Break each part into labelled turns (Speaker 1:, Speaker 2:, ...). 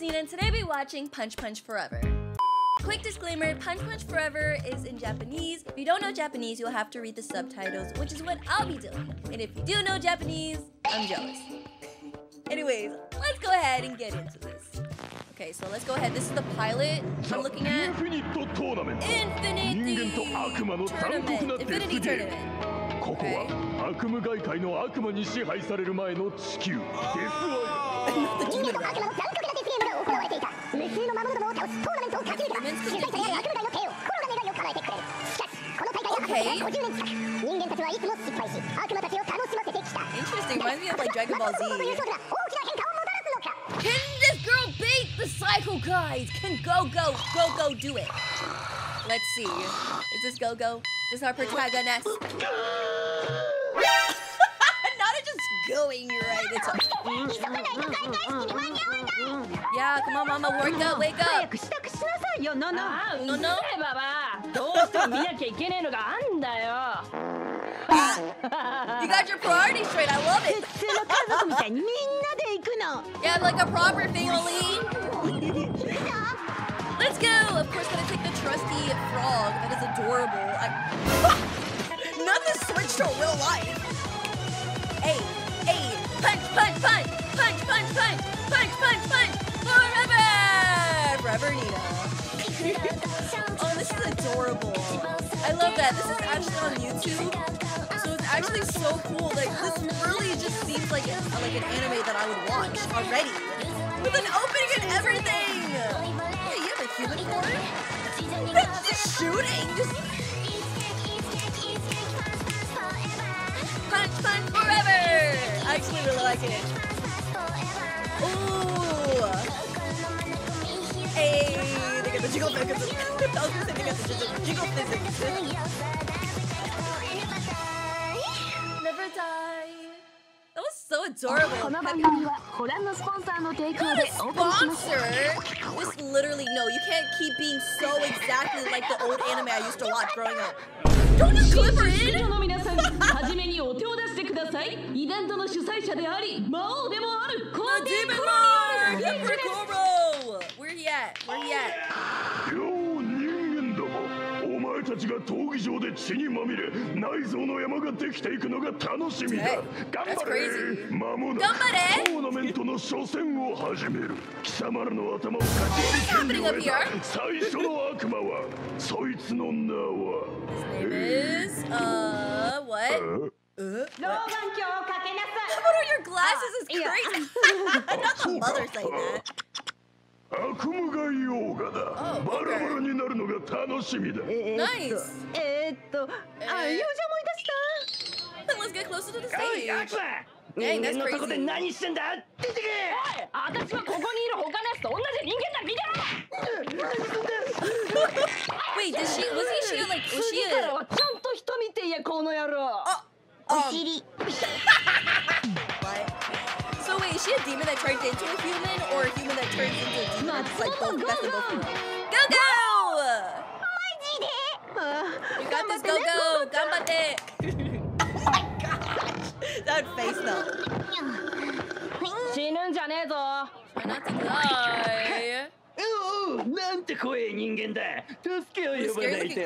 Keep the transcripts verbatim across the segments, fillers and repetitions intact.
Speaker 1: Cena, and today we'll be watching Punch Punch Forever. Quick disclaimer, Punch Punch Forever is in Japanese. If you don't know Japanese, you'll have to read the subtitles, which is what I'll be doing. And if you do know Japanese, I'm jealous. Anyways, let's go ahead and get into this. Okay, so let's go ahead. This is the pilot I'm looking at. Infinity Tournament. Infinity Tournament.
Speaker 2: ここは悪夢外界の悪魔に支配される前の地球。デスアイ
Speaker 3: 人間と悪魔の残酷なデスゲームが行われていた。無数の魔物どもを倒すトーナメントを勝ち抜いた。主催者である悪夢界の帝王、コロが願いを叶えてくれる。しかし、この大会が始まってごじゅうねん近く、人間たちはいつも失敗し、悪魔たちを楽しませてきた。
Speaker 1: Interesting, reminds me of like Dragon Ball Z.
Speaker 3: またそのという勝負が大きな変化をもたらすのか。
Speaker 1: Can this girl beat the cycle guys? Can Go Go Go Go do it? Let's see. Is this Go Go? This is our protagonist. Not just going right. It's a... Yeah, come on, Mama, work up, wake up.
Speaker 4: No, no.
Speaker 1: No, no. You got your priorities straight. I love it. Yeah, like a proper family. Let's go. Of course, gonna take the trusty frog. That is adorable. I... Nothing switched to real life. Hey, hey, punch, punch, punch, punch, punch, punch, punch, punch, punch, forever, forever, Nina. Oh, this is adorable. I love that. This is actually on YouTube, so it's actually so cool. Like, this really just seems like a, like an anime that I would watch already, with an opening and everything. Hey, you have a human form? Just shooting, just. Punch, punch, forever! I actually really like it. Ooh! Hey, they got the jiggle physics. I was gonna say they got the jiggle physics. Never die. That was so adorable. Sponsor? This literally, no, you can't keep being so exactly like the old anime I used to watch growing up. Don't just clip her in! Demon Lord! Emperor Koro! Where he at? Where he at?
Speaker 2: Yo, 人間ども、お前たちが闘技場で血にまみれ、内臓の山ができていくのが楽しみだ。頑張れ。間もなくトーナメントの初戦を始める。貴様らの頭をかき割り切る最初の悪魔は、そいつの名は。
Speaker 1: His name is uh what? Uh, what? How about your glasses is crazy? Not the mother saying that.
Speaker 2: 悪夢外オーガだ。バラバラになるのが楽しみだ。
Speaker 1: Nice.
Speaker 4: えーっと、あ、友情思い出した。
Speaker 1: Let's get closer to the stage.
Speaker 2: Dang,
Speaker 1: that's crazy.
Speaker 2: 何してんだ。出てけ。
Speaker 4: 私はここにいる他のやつと同じ人間だ。見てろ。
Speaker 1: Wait, did she? Was he? She like? Was she a?
Speaker 4: ちゃんと人見てやこの野郎。
Speaker 1: Oh, um, what? So wait, is she a demon that turns into a human, or a human that turns into a demon? It's like both. That's the both. Go go! You got this, go go! Ganbatte! Oh my gosh! That face though.
Speaker 4: 死ぬんじゃねえぞ。
Speaker 1: Try not to die.
Speaker 2: おお、なんて怖い人間だ。助けを呼ばないと。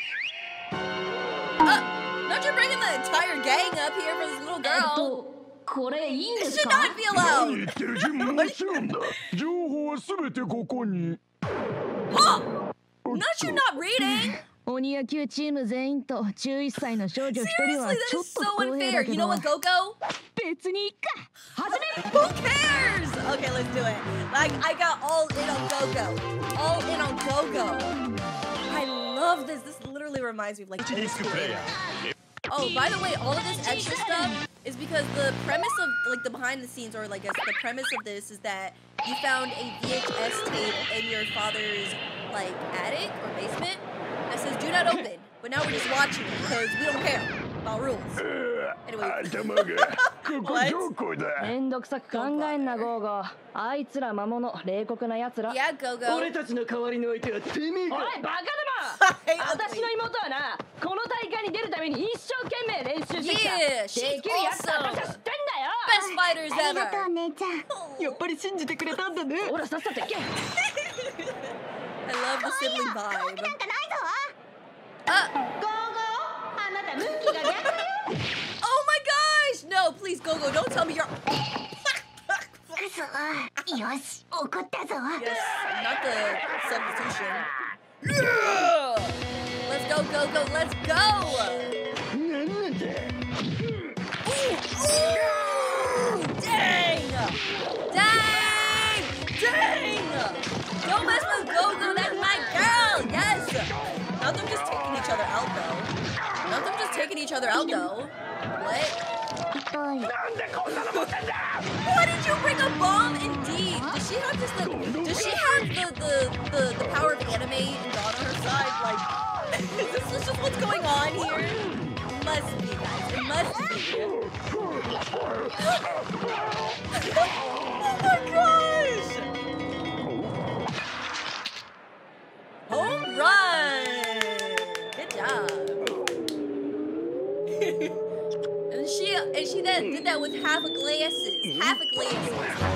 Speaker 1: Don't you bringing the entire gang up here for this little girl?
Speaker 4: これいいんで
Speaker 1: This
Speaker 4: す
Speaker 1: should
Speaker 4: か？
Speaker 1: not be allowed.
Speaker 2: 言ってる人もちろんだ。情報はすべてここに。
Speaker 1: Huh? Not you not reading.
Speaker 4: 鬼野球チーム全員とじゅういっさいの少女一人は
Speaker 1: Seriously,
Speaker 4: ちょ
Speaker 1: that
Speaker 4: っ
Speaker 1: is
Speaker 4: と
Speaker 1: so
Speaker 4: 不公平
Speaker 1: unfair.
Speaker 4: だけ
Speaker 1: You
Speaker 4: ど
Speaker 1: know what, Go-Go?
Speaker 4: 別にいっか。始め。
Speaker 1: Who cares? Okay, let's do it. Like, I got all in on Go-Go. All in on Go-Go. I love this. This literally reminds me of like old school anime. Oh, by the way, all of this extra stuff is because the premise of like the behind the scenes, or like guess the premise of this is that you found a V H S tape in your father's like attic or basement that says do not open. But now we're just watching it because we don't care about rules. Anyway.
Speaker 2: ここどこだ。
Speaker 4: めんどくさく考えんなゴーゴー。あいつら魔物、冷酷な奴ら。
Speaker 1: Yeah, Go-Go.
Speaker 2: 俺たちの代わりの相手はてめえか。
Speaker 4: おいバカども。私の妹はな、この大会に出るために一生懸命練習してきた。
Speaker 1: Yeah,
Speaker 4: で
Speaker 1: she's
Speaker 4: きるやつだ。私は知ってんだよ。
Speaker 1: best fighters
Speaker 3: あり
Speaker 1: ever.
Speaker 3: がとう姉ちゃん。
Speaker 5: やっぱり信じてくれたんだね。
Speaker 4: ほらさっさと行け。
Speaker 1: I love the sibling
Speaker 3: なん
Speaker 1: vibe.
Speaker 3: かないぞ。
Speaker 1: Uh,
Speaker 3: ゴーゴー、あなた向きが逆よ。
Speaker 1: oh my gosh! No, please, Gogo, don't tell me you're.
Speaker 3: くそ。よし、怒ったぞ。
Speaker 1: Yes, not the substitution. Yeah! Let's go, go, go, let's go!
Speaker 2: なんだ
Speaker 1: Ooh, dang! Dang! Dang! Don't mess with Gogo, that's my girl! Yes! Not them just taking each other out, though. Not them just taking each other out, though. What?
Speaker 3: 痛い。
Speaker 1: Why did you bring a bomb? Indeed. Does she have just the? Does she have the the the, the power of anime and God on her side? Like, this is just what's going on here. It must be, guys. It must be. Oh my gosh! Home run! Good job. And she and she then did that with half a glasses. Half a glasses.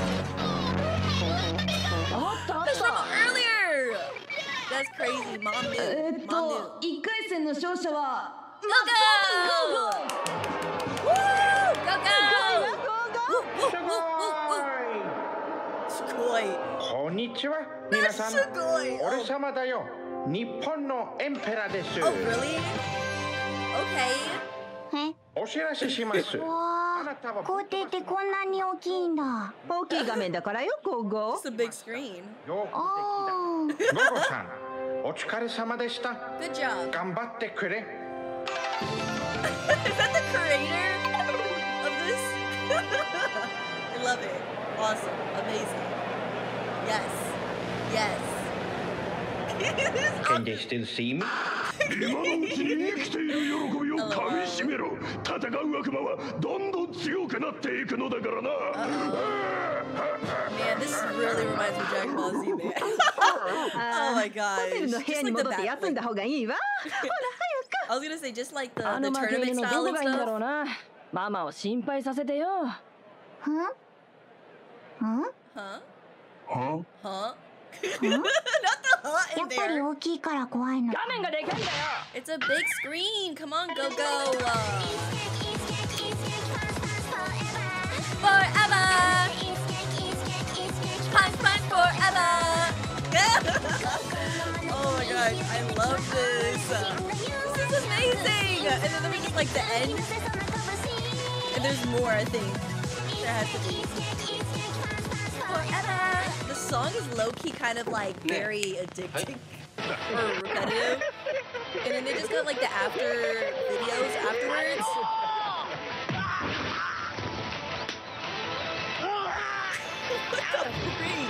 Speaker 4: あったあっ
Speaker 1: That's from
Speaker 4: た。
Speaker 1: earlier. That's crazy. Mom
Speaker 4: え
Speaker 1: knew.
Speaker 4: っ
Speaker 1: Mom
Speaker 4: と
Speaker 1: knew.
Speaker 4: 一回戦の勝者は
Speaker 1: Go go! Woo! Go go! Woo, woo, woo, woo, woo. Sugoi.
Speaker 6: こんにちは皆
Speaker 1: That's
Speaker 6: さん
Speaker 1: sugoi.
Speaker 6: 俺
Speaker 1: Oh,
Speaker 6: 様だよ日本のエンペラです
Speaker 1: oh really? Okay.
Speaker 3: え、
Speaker 6: お知らせします
Speaker 3: わ
Speaker 6: あなたは
Speaker 3: あ、校庭ってこんなに大きいんだ。
Speaker 5: 大きい画面だからよ、ゴーゴ
Speaker 1: It's a big screen.
Speaker 6: よ
Speaker 3: ああ。
Speaker 6: くできたゴゴさんお疲れ様でした
Speaker 1: Good job.
Speaker 6: 頑張ってくれ
Speaker 1: Is that the creator of this? I love it. Awesome. Amazing. Yes. Yes.
Speaker 6: Can they still see me?
Speaker 2: 今のうちに生きている喜びをかみしめろ戦う悪魔はどんどん強くなっていくのだからな
Speaker 1: Man, this really reminds me of Dragon Ball Z, man. Oh my
Speaker 5: ホ
Speaker 1: gosh.
Speaker 5: テルの部
Speaker 1: Just
Speaker 5: 屋に
Speaker 1: like the
Speaker 5: 戻って
Speaker 1: bat,
Speaker 5: 休んだ
Speaker 1: like,
Speaker 5: 方がいいわ。ほら
Speaker 1: I was gonna say, just like the,
Speaker 4: あ
Speaker 1: the
Speaker 4: の負け
Speaker 1: tournament
Speaker 4: 犬のど
Speaker 1: style
Speaker 4: こ
Speaker 1: and
Speaker 4: がいいんだろ
Speaker 1: stuff.
Speaker 4: うな。ママを心配させてよ。
Speaker 3: ふん？ん？
Speaker 1: Huh?
Speaker 2: は
Speaker 1: Huh? Not the huh
Speaker 3: や
Speaker 1: in
Speaker 3: っぱり
Speaker 1: there.
Speaker 3: 大きいから怖いの。
Speaker 4: 画面がでかいんだよ。
Speaker 1: It's a big screen. Come on, go go. Uh, forever. Punch, punch, forever. Oh my gosh, I love this. This is amazing. And then there's just like the end. And there's more, I think. There has to be. Forever. The song is low-key kind of like very addicting or repetitive. And then they just got like the after videos afterwards. What the freak?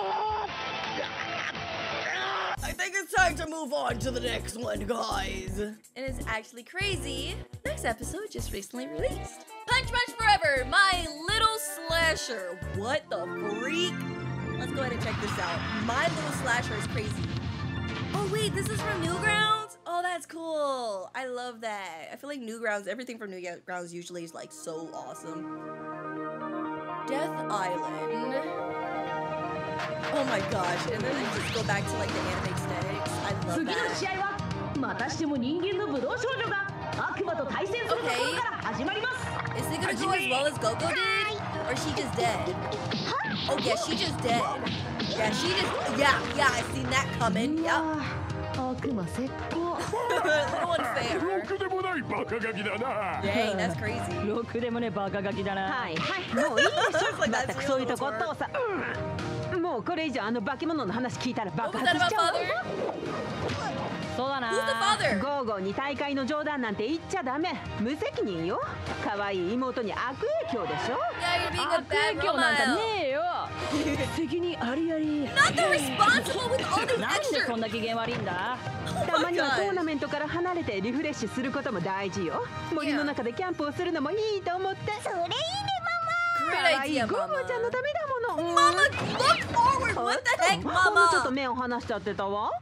Speaker 1: I think it's time to move on to the next one, guys. And it's actually crazy. Next episode just recently released. Punch Punch Forever, my little slasher. What the freak? Let's go ahead and check this out. My little slasher is crazy. Oh wait, this is from Newgrounds? Oh, that's cool. I love that. I feel like Newgrounds, everything from Newgrounds usually is like so awesome. Death Island. Oh my gosh, and then they just go back to like the anime aesthetics. I love
Speaker 4: 次の
Speaker 1: that.
Speaker 4: 試合はまたしても人間の武道少女が悪魔と対戦するところから始まります。
Speaker 1: Is it gonna go as well as Gogo did? Or is she just dead? Oh yeah, she just dead. Yeah, she just, yeah, yeah, I seen that coming. Yep.
Speaker 4: 悪魔石膏。
Speaker 1: A little unfair.
Speaker 2: ろくでもないバカガキだな
Speaker 1: Dang, that's crazy.
Speaker 4: ろくでもねバカガキだな。
Speaker 5: はいはい、もういいでし
Speaker 1: I was
Speaker 5: ょ。
Speaker 1: like,
Speaker 5: ま
Speaker 1: that's
Speaker 5: ったくそういう
Speaker 1: real,
Speaker 5: とこお
Speaker 1: that's
Speaker 5: 父さん。もうこれ以上あの化け物の話聞いたら
Speaker 1: What
Speaker 5: 爆
Speaker 1: was that
Speaker 5: 発し
Speaker 1: about
Speaker 5: ちゃうわ。
Speaker 1: father?
Speaker 4: そうだな。
Speaker 1: Who's the father?
Speaker 5: ゴーゴーに大会の冗談なんて言っちゃダメ。無責任よ。可愛い妹に悪影響でしょ。
Speaker 1: Yeah, you're being a
Speaker 4: 悪
Speaker 1: bad
Speaker 4: 影響なんか
Speaker 1: role
Speaker 4: ねえよ。責任ありあり。
Speaker 1: Not the responsible with all these
Speaker 4: なんで
Speaker 1: extra.
Speaker 4: そんな機嫌悪いんだ。
Speaker 1: Oh
Speaker 5: たま
Speaker 1: my
Speaker 5: にはトーナ
Speaker 1: god.
Speaker 5: メントから離れてリフレッシュすることも大事よ。森の中でキャンプをするのもいいと思って。
Speaker 3: それいいね
Speaker 1: Great
Speaker 5: 可愛い
Speaker 1: idea,
Speaker 5: ゴーゴ
Speaker 1: mama.
Speaker 5: ーちゃんのためだもの。
Speaker 1: Mama, look forward. What the heck,
Speaker 5: ほんのちょっ
Speaker 1: mama?
Speaker 5: と目を離しちゃってたわ。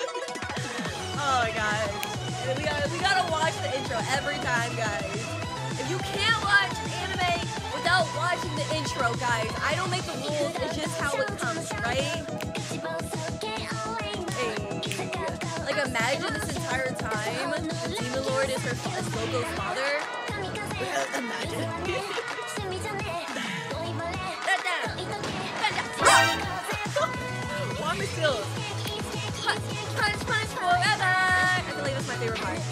Speaker 1: Oh my gosh. We gotta, we gotta watch the intro every time, guys. If you can't watch an anime without watching the intro, guys, I don't make the rules. It's just how it comes, right? Hey. Like, imagine this entire time the Demon Lord is her is Gogo's father. Imagine. Mom is still. Punch, punch, punch forever. I believe that's my favorite part.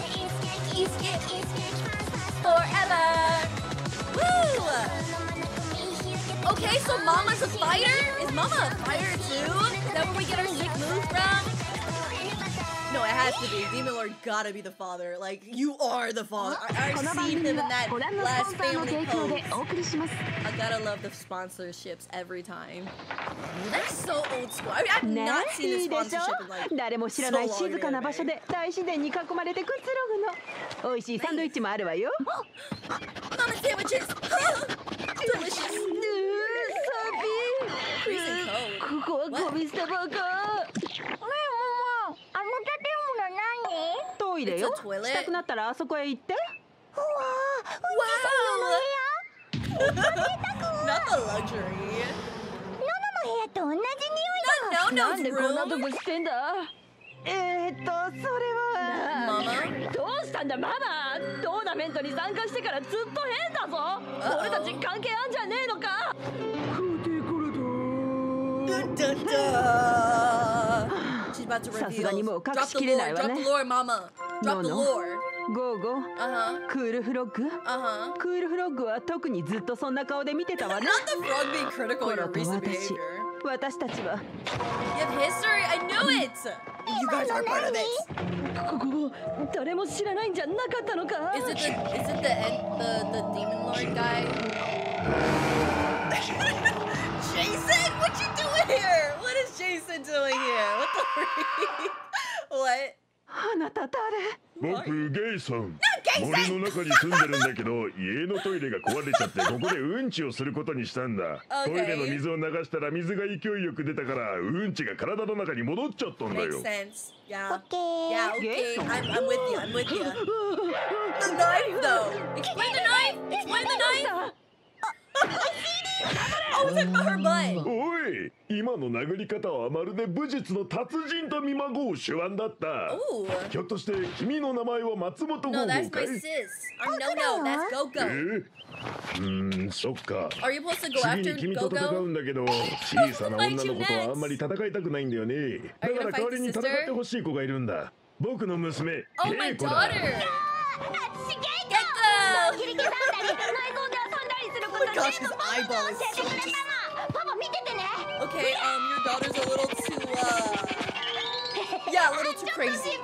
Speaker 1: Forever. Woo! Okay, so Mama's a fighter? Is Mama a fighter too? Is that where we get our sick moves from? No, it has to be. Demon Lord gotta be the father. Like, you are the father. I, I've seen him in that last family pose. I gotta love the sponsorships every time. That's so old school. I mean, I've not seen a sponsorship in like
Speaker 5: 誰も知らない静かな場所で大自然に囲まれてくつろぐの。美味しいサンドイッチもあるわよ。
Speaker 1: Mama sandwiches! Delicious! Freezing cold.
Speaker 4: ここはゴミ捨て場か。
Speaker 5: トイレよ。したくなったらあそこへ行って。
Speaker 1: Wow! Not the luxury.
Speaker 4: なんでこんなとこしてんだ。
Speaker 5: えーっとそれは。
Speaker 1: ママ。
Speaker 4: どうしたんだママ。トーナメントに参加してからずっと変だぞ。俺たち関係あんじゃねえのか。
Speaker 1: She's about to
Speaker 5: さすがに
Speaker 1: reveal.
Speaker 5: もう隠
Speaker 1: Drop
Speaker 5: し
Speaker 1: the
Speaker 5: きれな
Speaker 1: lore,
Speaker 5: いわ
Speaker 1: drop
Speaker 5: ね。
Speaker 1: the lore, mama. Drop the
Speaker 5: No, no.
Speaker 1: lore.
Speaker 5: ゴーゴー。
Speaker 1: Uh-huh.
Speaker 5: クールフロッグ。
Speaker 1: Uh-huh.
Speaker 5: クールフロッグは特にずっとそんな顔で見てたわね。
Speaker 1: Not the frog being critical of your
Speaker 5: と
Speaker 1: recent
Speaker 5: 私
Speaker 1: behavior.
Speaker 5: 私たちは
Speaker 1: You have history? I knew it! You guys are part of it.
Speaker 4: ここ誰も知らないんじゃなかったのか。
Speaker 1: Is it the is it the end, the the demon lord guy? Jason, what you doing here? What is Jason doing here? What the freak? What?
Speaker 5: あなた誰？
Speaker 2: 僕ゲイさん。森の中に住んでるんだけど、家のトイレが壊れちゃってここでうんちをすることにしたんだ。トイレの水を流したら水が勢いよく出たからうんちが体の中に戻っちゃったんだよ。
Speaker 1: Makes sense. Yeah. Yeah, okay. I'm I'm with you. I'm with you. The knife though. Explain the knife. Explain the knife. Oh, it's about her butt.
Speaker 2: おい、今の殴り方はまるで武術の達人と見まごう手腕だった。
Speaker 1: Ooh.
Speaker 2: ひょっとして君の名前は松本ゴーゴ
Speaker 1: No,
Speaker 2: ー
Speaker 1: that's
Speaker 2: か
Speaker 1: my
Speaker 2: い？
Speaker 1: sis. Or no, no, that's Go
Speaker 2: え
Speaker 1: Go.
Speaker 2: ー、うーん、そっか。
Speaker 1: Are you supposed to go
Speaker 2: 次
Speaker 1: after
Speaker 2: に君
Speaker 1: Go
Speaker 2: と戦う
Speaker 1: Go?
Speaker 2: んだけど、小さな女の子とはあんまり戦いたくないんだよね。だから代わりに戦ってほしい子がいるんだ。僕の娘、
Speaker 1: Oh, my
Speaker 2: ケイコだ。
Speaker 1: daughter. Get them. Oh my gosh, his eyeball is so just... Okay, um, your daughter's a little too, uh... Yeah, a little too crazy.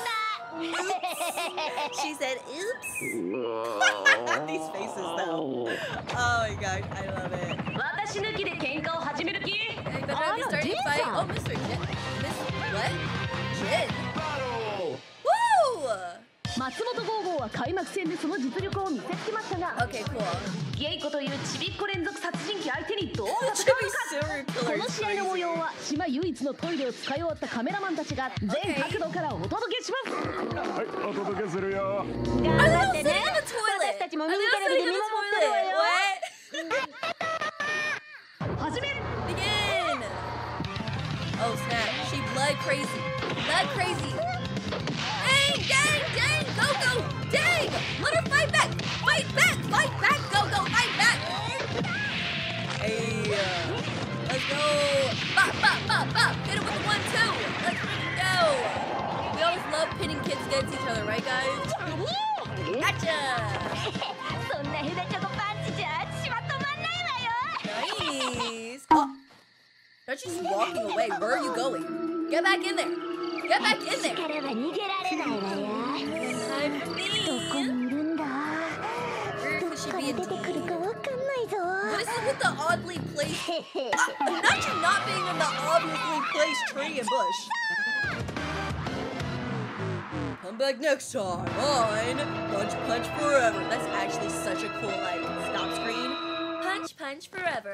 Speaker 1: Oops. She said, oops. These faces, though. Oh my gosh, I love it.
Speaker 4: 私抜きで喧嘩を始める気。
Speaker 1: And then we started fighting. Oh, Mister Jin. Miss what? Jin. Woo!
Speaker 4: 松本ゴーゴーは開幕戦でその実力を見せつけましたが、
Speaker 1: Okay, cool.
Speaker 4: ゲイコというちびっこ連続殺人鬼相手にどう
Speaker 1: Chibi
Speaker 4: 戦う
Speaker 1: serial
Speaker 4: か。
Speaker 1: killer
Speaker 4: この
Speaker 1: is
Speaker 4: 試合の模
Speaker 1: crazy.
Speaker 4: 様は島唯一のトイレを使い終わったカメラマンたちが全角度からお届けします。
Speaker 2: はい、お届けするよ。
Speaker 5: 頑
Speaker 1: Are
Speaker 5: 張
Speaker 1: they
Speaker 5: って
Speaker 1: all sitting
Speaker 5: ね。
Speaker 1: in the toilet?
Speaker 5: 私たちも
Speaker 1: Are
Speaker 5: ミ
Speaker 1: they
Speaker 5: ニ
Speaker 1: all
Speaker 5: テレビ
Speaker 1: sitting
Speaker 5: で
Speaker 1: in
Speaker 5: 見
Speaker 1: the
Speaker 5: 守ってるわ
Speaker 1: toilet?
Speaker 5: よ。
Speaker 1: What?
Speaker 4: 始め。
Speaker 1: Begin! Oh snap, she blood crazy. Blood crazy. Dang, dang, dang, go, go, dang! Let her fight back! Fight back! Fight back! Go, go, fight back! Hey, uh, let's go! Bop, bop, bop, bop! Hit it with the one, two! Let's go! We always love pitting kids against each other, right, guys? Gotcha!
Speaker 3: そんなヘダチョコパンチじゃ血は止まんないわよ。
Speaker 1: Nice! Oh! Now she's walking away. Where are you going? Get back in there! Get back in there!
Speaker 3: からは逃げられないわよ。
Speaker 1: I'm
Speaker 3: どこ
Speaker 1: mean!
Speaker 3: にいるんだ。
Speaker 1: Where
Speaker 3: ど
Speaker 1: could
Speaker 3: っ
Speaker 1: she
Speaker 3: か
Speaker 1: be
Speaker 3: で
Speaker 1: in
Speaker 3: 出てくる
Speaker 1: D?
Speaker 3: かわかんないぞ。
Speaker 1: What is it with the oddly placed... Uh, not you not being in the obviously placed tree and bush. Come back next time on Punch Punch Forever. That's actually such a cool, like, stop screen. Punch Punch Forever.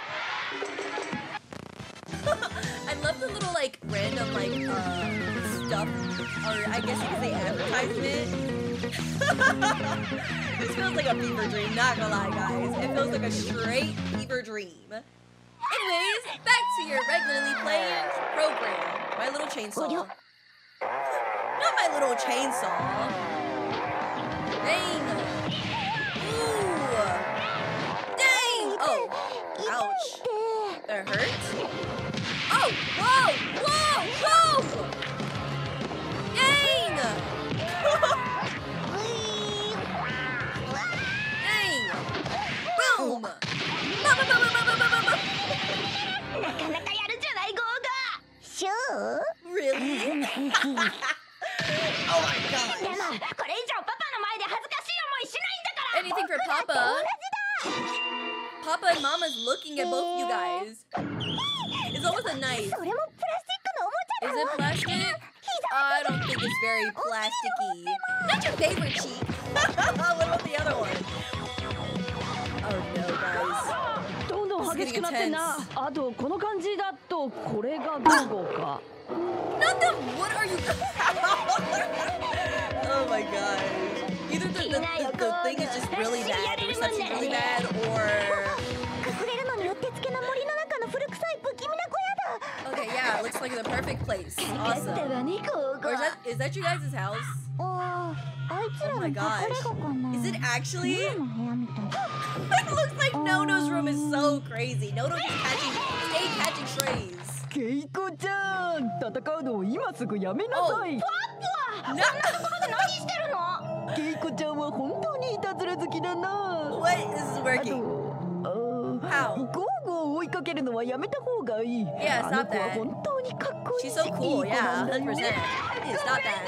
Speaker 1: I love the little, like, random, like, uh, stuff, or I guess you could say advertisement This feels like a fever dream, not gonna lie, guys. It feels like a straight fever dream. Anyways, back to your regularly playing program. My Little Chainsaw. Not My Little Chainsaw. Dang. Ooh. Dang. Oh. Ouch. That hurts? Oh. Whoa. Whoa. Whoa. Dang. Dang. Boom. Boom, boom, boom, boom, boom, boom, boom, boom. Really? Oh my gosh. Anything for Papa. Papa and Mama's looking at both you guys. It's almost a knife. Is it plastic? I don't think it's very plasticky. Not your favorite cheek. What about the other one? Oh no, guys.
Speaker 4: どんどん激しくなってんな。あとこの感じだとこれがゴーゴーか。
Speaker 1: Not the. What are you? Oh my gosh. Either the, the, the, the thing is just really bad, the reception's really bad, or. Okay, yeah, it looks like the perfect place. Awesome. Or is that, is that you guys' house? Oh my gosh. Is it actually? It looks like Nono's room is so crazy. Nono's just catching, stay catching strays.
Speaker 4: ケイコちゃん、戦うのを今すぐやめなさい。パパ、そんなところで何してるの？ケイコちゃんは本当にいたずら好きだな。
Speaker 1: What is working? How?
Speaker 4: ゴーゴーを追いかけるのはやめた方がいい。
Speaker 1: Yeah, stop that.
Speaker 4: あの子は本当にかっこいいし。
Speaker 1: She's so cool, yeah, one hundred percent. Yeah, stop that.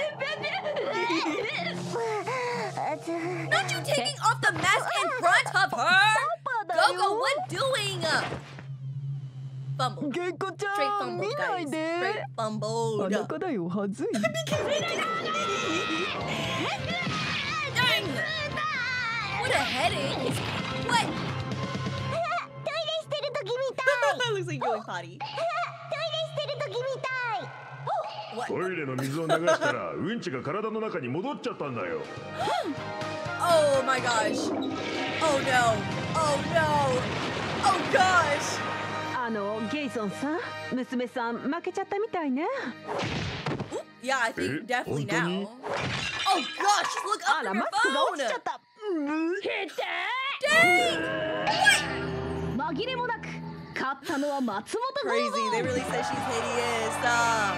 Speaker 1: Not you taking off the mask in front of her! Gogo, what doing? Fumble. Straight fumble, guys. Straight fumbled. Dang! What a headache! What? Looks like you're going potty. What?
Speaker 2: トイレの水を流したらうんちが体の中に戻っちゃったんだよ。
Speaker 1: Oh my gosh. Oh no. Oh no. Oh gosh.
Speaker 5: あのゲイソンさん、娘さん負けちゃったみたいね。
Speaker 1: Yeah, I think definitely now. Oh gosh, just look up from your phone. Dang! What?
Speaker 4: 紛れもなく勝ったのは松本。
Speaker 1: Crazy. They really said she's hideous. Stop.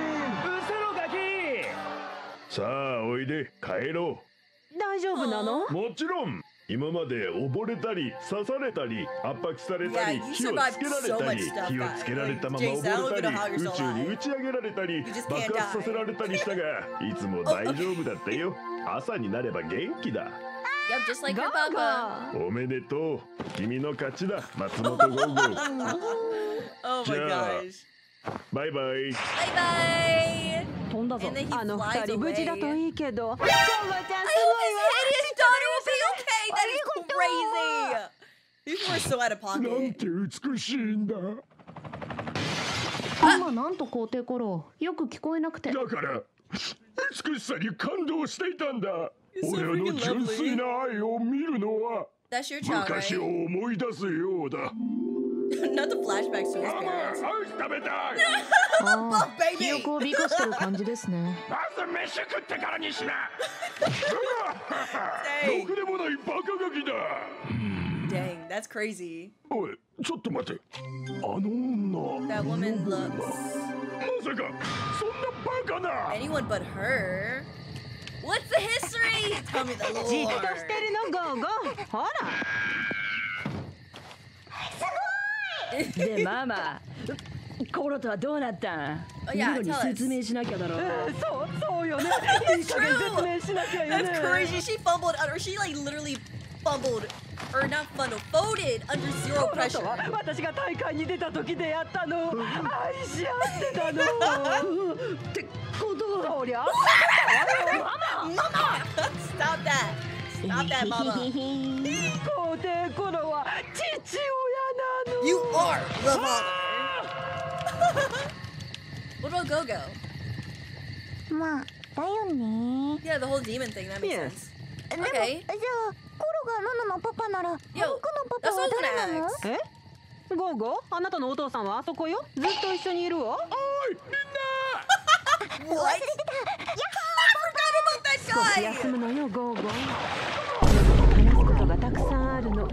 Speaker 2: さあおいで帰ろ
Speaker 5: う。大丈夫なの？
Speaker 2: もちろん。今まで溺れたり刺されたり圧迫されたり火をつけられたり火をつけられたまま溺れたり宇宙に打ち上げられたり爆発させられたりしたがいつも大丈夫だったよ。朝になれば元気だ。
Speaker 1: Yep, just like your papa.
Speaker 2: おめでとう。君の勝ちだ、松本ゴーゴー。
Speaker 1: Oh my gosh.
Speaker 2: バイバイ。
Speaker 1: バイバイ。
Speaker 4: 飛んだぞ。
Speaker 5: あの二人無事だといいけど。ゴーゴーちゃんすごいわ。
Speaker 1: His daughter will be okay. That is crazy. People are so out of pocket.
Speaker 2: なんて美しいんだ。
Speaker 7: 今なんと皇帝頃よく聞こえなくて。
Speaker 2: だから美しさに感動していたんだ。俺の純粋な愛を見るのは昔を思い出すようだ。
Speaker 1: Not the flashbacks to his parents.
Speaker 2: 食べたい。
Speaker 7: ああ、記憶を美化してる感じですね。
Speaker 2: まず飯食ってからにしな。ろくでもないバカガキだ。
Speaker 1: Dang, that's crazy.
Speaker 2: おい、ちょっと待て。あの女。
Speaker 1: That woman looks.
Speaker 2: まさかそんなバカな。
Speaker 1: Anyone but her. What's the history? Tell me the lore.
Speaker 5: じっとしてるのゴーゴー。ほら。
Speaker 4: でママ、コロとはどうなったん？ミロに説明しなきゃだろ。
Speaker 5: そうそうよね。いい加減説明しなきゃよね。
Speaker 1: That's crazy. She fumbled under. She like literally fumbled, or not fumbled, folded under zero pressure.
Speaker 5: 私が大会に出た時でやったの。愛し合ってたの。ってことはおりゃ。
Speaker 1: ママ、ママ。Stop that. Stop that, mama.
Speaker 5: 皇帝コロは父親なの。
Speaker 1: You are the father. What about Gogo?
Speaker 3: まあだよね。
Speaker 1: Yeah, the whole demon thing, that makes
Speaker 5: Yes.
Speaker 1: sense.
Speaker 3: でも、
Speaker 1: Okay.
Speaker 3: じゃあコロがノノのパパなら、僕の
Speaker 1: Yo,
Speaker 3: パ
Speaker 1: that's
Speaker 3: パ
Speaker 1: what I
Speaker 3: は
Speaker 1: was
Speaker 3: 誰な
Speaker 1: gonna
Speaker 3: の？
Speaker 1: ask.
Speaker 5: えゴーゴーあなたのお父さんはあそこよずっと一緒にいるわ
Speaker 1: What? I forgot about that
Speaker 5: 少し
Speaker 1: guy!
Speaker 5: 休むのよゴーゴー話すことがたくさんあるの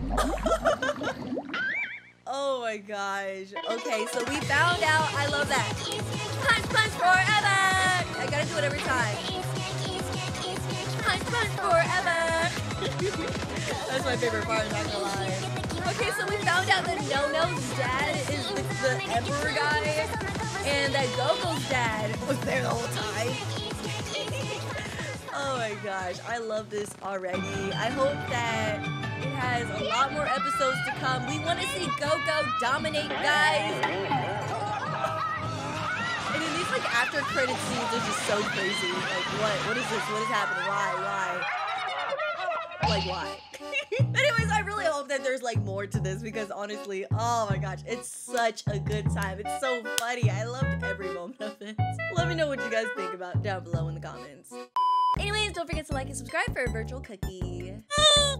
Speaker 1: Oh my gosh. Okay, so we found out. I love that. Punch, punch forever! I gotta do it every time. Punch, punch forever! That's my favorite part, I'm not gonna lie. Okay, so we found out that No-No's dad is the, the Emperor guy, and that Gogo's dad was there the whole time. Oh my gosh, I love this already. I hope that it has a lot more episodes to come. We want to see Gogo dominate, guys. And in these like after credit scenes, they're just so crazy. Like, what? What is this? What is happening? Why? Why? Like, why? Anyways, I really hope that there's like more to this because honestly, oh my gosh, it's such a good time. It's so funny. I loved every moment of it. Let me know what you guys think about down below in the comments. Anyways, don't forget to like and subscribe for a virtual cookie.